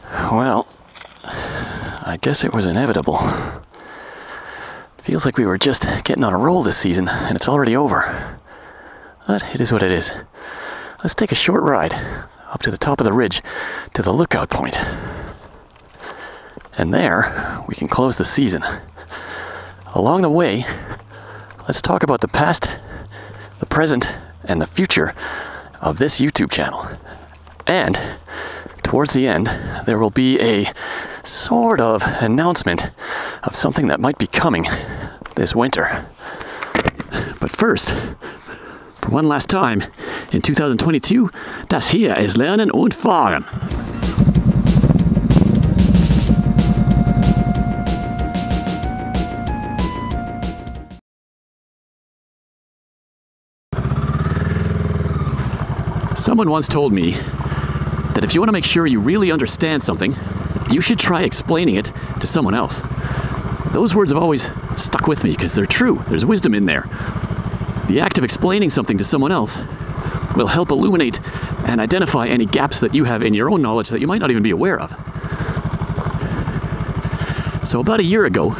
Well, I guess it was inevitable. Feels like we were just getting on a roll this season, and it's already over. But it is what it is. Let's take a short ride up to the top of the ridge to the lookout point. And there, we can close the season. Along the way, let's talk about the past, the present, and the future of this YouTube channel. And towards the end, there will be a sort of announcement of something that might be coming this winter. But first, for one last time, in 2022, das hier ist Lernen und Fahren. Someone once told me that if you want to make sure you really understand something, you should try explaining it to someone else. Those words have always stuck with me because they're true. There's wisdom in there. The act of explaining something to someone else will help illuminate and identify any gaps that you have in your own knowledge that you might not even be aware of. So about a year ago,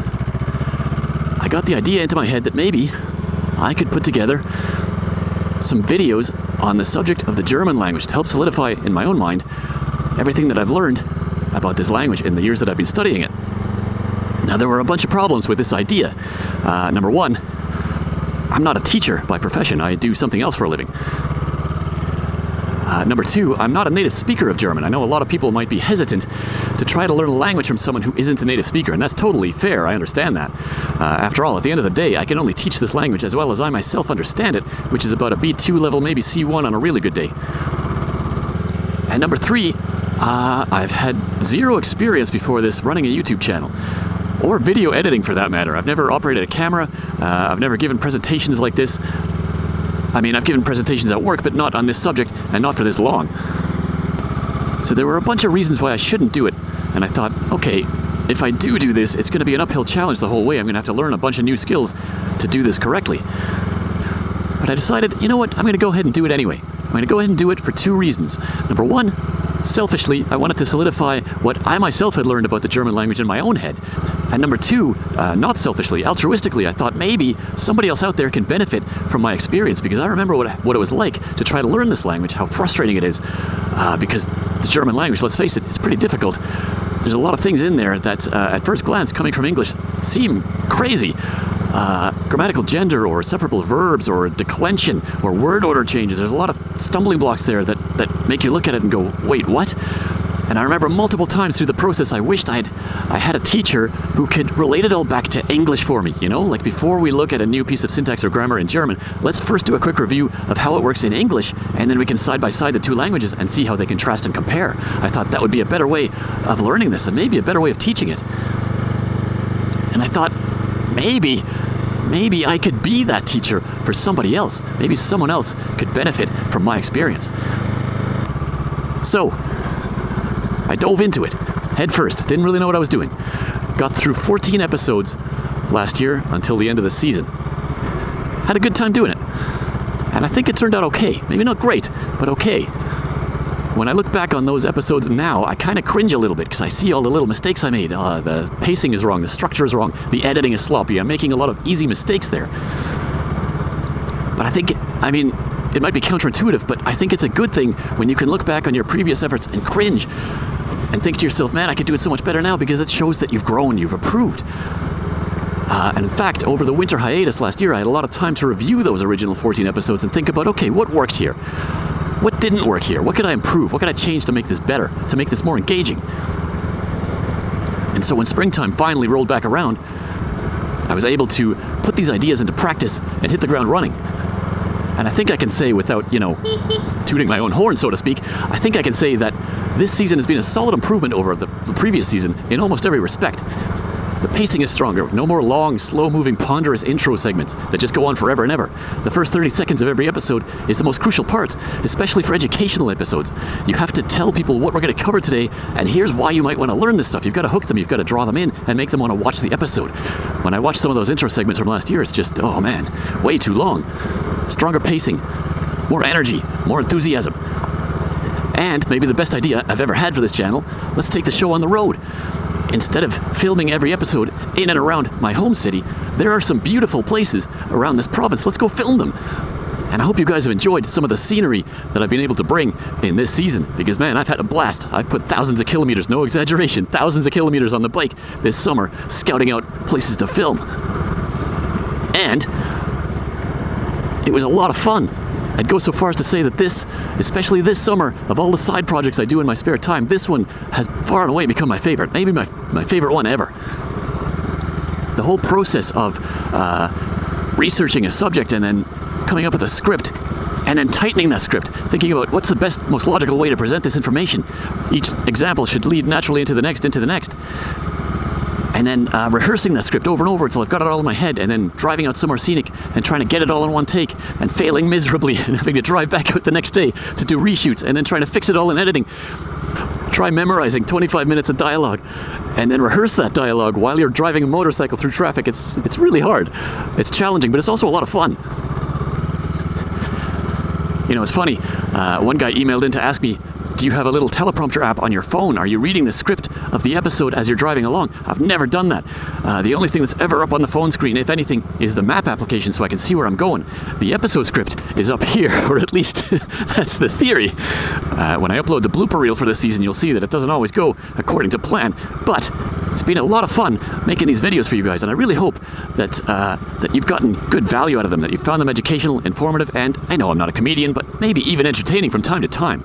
I got the idea into my head that maybe I could put together some videos on the subject of the German language to help solidify in my own mind everything that I've learned about this language in the years that I've been studying it. Now, there were a bunch of problems with this idea. Number one, I'm not a teacher by profession. I do something else for a living. Number two, I'm not a native speaker of German. I know a lot of people might be hesitant to try to learn a language from someone who isn't a native speaker, and that's totally fair. I understand that. After all, at the end of the day, I can only teach this language as well as I myself understand it, which is about a B2 level, maybe C1 on a really good day. And number three, I've had zero experience before this running a YouTube channel, or video editing for that matter. I've never operated a camera. I've never given presentations like this. I mean, I've given presentations at work, but not on this subject and not for this long. So there were a bunch of reasons why I shouldn't do it. And I thought, okay, if I do this, it's going to be an uphill challenge the whole way. I'm going to have to learn a bunch of new skills to do this correctly. But I decided, you know what, I'm going to go ahead and do it anyway. I'm going to go ahead and do it for two reasons. Number one, selfishly, I wanted to solidify what I myself had learned about the German language in my own head. And number two, not selfishly, altruistically, I thought maybe somebody else out there can benefit from my experience, because I remember what it was like to try to learn this language, how frustrating it is, because the German language, let's face it, it's pretty difficult. There's a lot of things in there that, at first glance, coming from English, seem crazy. Grammatical gender, or separable verbs, or declension, or word order changes. There's a lot of stumbling blocks there that make you look at it and go, wait, what? And I remember multiple times through the process I wished I had a teacher who could relate it all back to English for me, you know? Like, before we look at a new piece of syntax or grammar in German, let's first do a quick review of how it works in English, and then we can side by side the two languages and see how they contrast and compare. I thought that would be a better way of learning this, and maybe a better way of teaching it. And I thought, maybe I could be that teacher for somebody else. Maybe someone else could benefit from my experience. So I dove into it head first. Didn't really know what I was doing. Got through 14 episodes last year until the end of the season. Had a good time doing it. And I think it turned out okay. Maybe not great, but okay. When I look back on those episodes now, I kind of cringe a little bit because I see all the little mistakes I made. The pacing is wrong, the structure is wrong, the editing is sloppy. I'm making a lot of easy mistakes there. But I mean, it might be counterintuitive, but I think it's a good thing when you can look back on your previous efforts and cringe and think to yourself, man, I could do it so much better now, because it shows that you've grown, you've improved. And in fact, over the winter hiatus last year, I had a lot of time to review those original 14 episodes and think about, okay, what worked here? What didn't work here? What could I improve? What could I change to make this better, to make this more engaging? And so when springtime finally rolled back around, I was able to put these ideas into practice and hit the ground running. And I think I can say, without, tooting my own horn, so to speak, I think I can say that this season has been a solid improvement over the previous season in almost every respect. The pacing is stronger. No more long, slow-moving, ponderous intro segments that just go on forever and ever. The first 30 seconds of every episode is the most crucial part, especially for educational episodes. You have to tell people what we're going to cover today, and here's why you might want to learn this stuff. You've got to hook them, you've got to draw them in, and make them want to watch the episode. When I watch some of those intro segments from last year, it's just, oh man, way too long. Stronger pacing, more energy, more enthusiasm. And maybe the best idea I've ever had for this channel, let's take the show on the road. Instead of filming every episode in and around my home city, there are some beautiful places around this province. Let's go film them. And I hope you guys have enjoyed some of the scenery that I've been able to bring in this season, because man, I've had a blast. I've put thousands of kilometers, no exaggeration, thousands of kilometers on the bike this summer, scouting out places to film. And it was a lot of fun. I'd go so far as to say that this, especially this summer, of all the side projects I do in my spare time, this one has far and away become my favorite, maybe my favorite one ever. The whole process of researching a subject and then coming up with a script, and then tightening that script, thinking about what's the best, most logical way to present this information. Each example should lead naturally into the next, and then rehearsing that script over and over until I've got it all in my head, and then driving out somewhere scenic and trying to get it all in one take, and failing miserably and having to drive back out the next day to do reshoots, and then trying to fix it all in editing. Try memorizing 25 minutes of dialogue and then rehearse that dialogue while you're driving a motorcycle through traffic. It's really hard. It's challenging, but it's also a lot of fun. You know, it's funny, one guy emailed in to ask me, do you have a little teleprompter app on your phone? Are you reading the script of the episode as you're driving along? I've never done that. The only thing that's ever up on the phone screen, if anything, is the map application so I can see where I'm going. The episode script is up here, or at least that's the theory. When I upload the blooper reel for this season, you'll see that it doesn't always go according to plan. But it's been a lot of fun making these videos for you guys, and I really hope that that you've gotten good value out of them, that you found them educational, informative, and I know I'm not a comedian, but maybe even entertaining from time to time.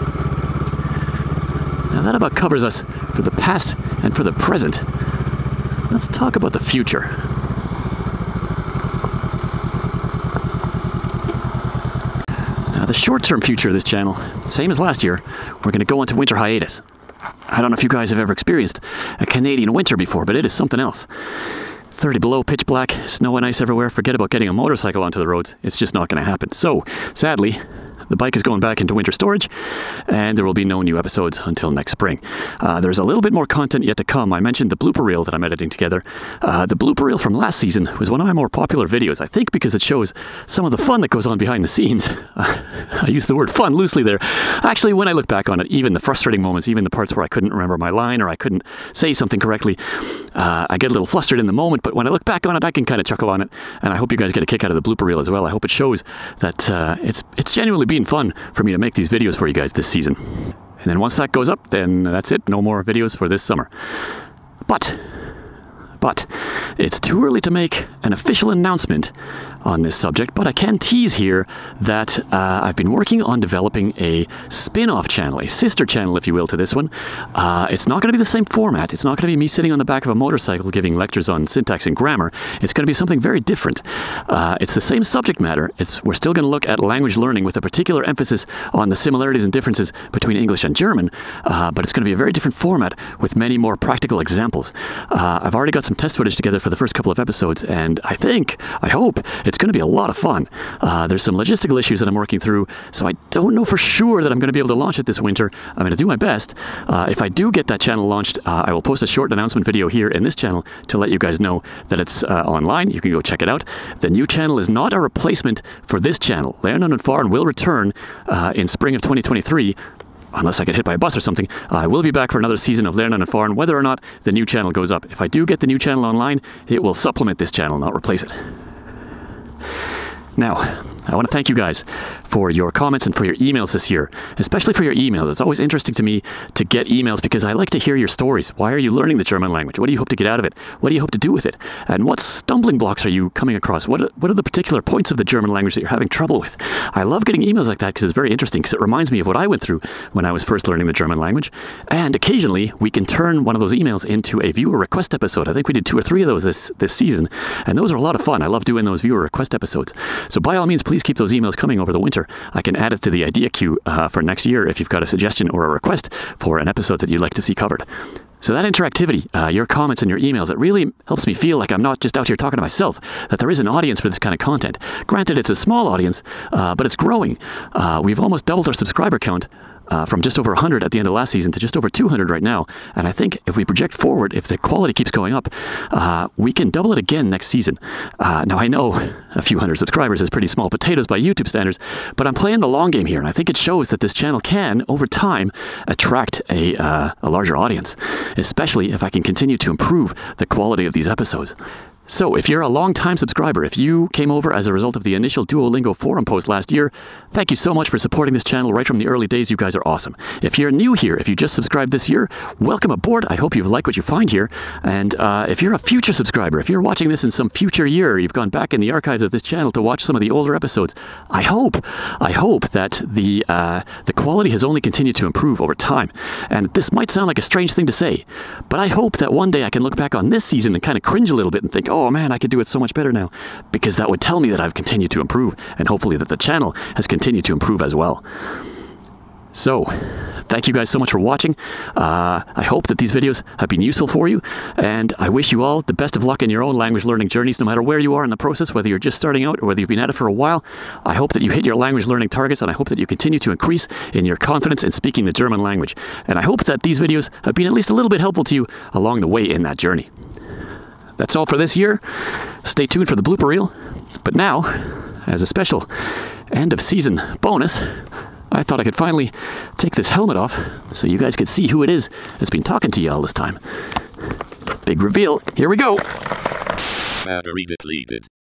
Now that about covers us for the past and for the present. Let's talk about the future. Now the short-term future of this channel, same as last year, we're going to go into winter hiatus. I don't know if you guys have ever experienced a Canadian winter before, but it is something else. 30 below, pitch black, snow and ice everywhere. Forget about getting a motorcycle onto the roads. It's just not going to happen. So, sadly, the bike is going back into winter storage, and there will be no new episodes until next spring. There's a little bit more content yet to come. I mentioned the blooper reel that I'm editing together. The blooper reel from last season was one of my more popular videos, I think because it shows some of the fun that goes on behind the scenes. I use the word fun loosely there. Actually, when I look back on it, even the frustrating moments, even the parts where I couldn't remember my line or I couldn't say something correctly, I get a little flustered in the moment, but when I look back on it, I can kind of chuckle on it, and I hope you guys get a kick out of the blooper reel as well. I hope it shows that it's genuinely been fun for me to make these videos for you guys this season. And then once that goes up, then that's it. No more videos for this summer. But it's too early to make an official announcement on this subject, but I can tease here that I've been working on developing a spin-off channel, a sister channel, if you will, to this one. It's not going to be the same format. It's not going to be me sitting on the back of a motorcycle giving lectures on syntax and grammar. It's going to be something very different. It's the same subject matter. We're still going to look at language learning with a particular emphasis on the similarities and differences between English and German, but it's going to be a very different format with many more practical examples. I've already got some test footage together for the first couple of episodes, and I hope it's going to be a lot of fun. There's some logistical issues that I'm working through, so I don't know for sure that I'm going to be able to launch it this winter. I'm going to do my best. If I do get that channel launched, I will post a short announcement video here in this channel to let you guys know that it's online. You can go check it out. The new channel is not a replacement for this channel. Learn and Fahren will return in spring of 2023. Unless I get hit by a bus or something, I will be back for another season of Lernen and Fahren, whether or not the new channel goes up. If I do get the new channel online, it will supplement this channel, not replace it. Now, I want to thank you guys for your comments and for your emails this year, especially for your emails. It's always interesting to me to get emails because I like to hear your stories. Why are you learning the German language? What do you hope to get out of it? What do you hope to do with it? And what stumbling blocks are you coming across? What are the particular points of the German language that you're having trouble with? I love getting emails like that because it's very interesting, because it reminds me of what I went through when I was first learning the German language. And occasionally, we can turn one of those emails into a viewer request episode. I think we did 2 or 3 of those this season, and those are a lot of fun. I love doing those viewer request episodes. So by all means, please keep those emails coming over the winter. I can add it to the idea queue for next year if you've got a suggestion or a request for an episode that you'd like to see covered. So that interactivity, your comments and your emails, it really helps me feel like I'm not just out here talking to myself, that there is an audience for this kind of content. Granted, it's a small audience, but it's growing. We've almost doubled our subscriber count from just over 100 at the end of last season to just over 200 right now. And I think if we project forward, if the quality keeps going up, we can double it again next season. Now, I know a few hundred subscribers is pretty small potatoes by YouTube standards, but I'm playing the long game here, and I think it shows that this channel can, over time, attract a larger audience, especially if I can continue to improve the quality of these episodes. So, if you're a long-time subscriber, if you came over as a result of the initial Duolingo forum post last year, thank you so much for supporting this channel right from the early days. You guys are awesome. If you're new here, if you just subscribed this year, welcome aboard. I hope you like what you find here. And if you're a future subscriber, if you're watching this in some future year, you've gone back in the archives of this channel to watch some of the older episodes, I hope that the quality has only continued to improve over time. And this might sound like a strange thing to say, but I hope that one day I can look back on this season and kind of cringe a little bit and think, oh man, I could do it so much better now, because that would tell me that I've continued to improve, and hopefully that the channel has continued to improve as well. So, thank you guys so much for watching. I hope that these videos have been useful for you, and I wish you all the best of luck in your own language learning journeys, no matter where you are in the process, whether you're just starting out or whether you've been at it for a while. I hope that you hit your language learning targets, and I hope that you continue to increase in your confidence in speaking the German language. And I hope that these videos have been at least a little bit helpful to you along the way in that journey. That's all for this year. Stay tuned for the blooper reel. But now, as a special end of season bonus, I thought I could finally take this helmet off so you guys could see who it is that's been talking to you all this time. Big reveal. Here we go. Battery depleted.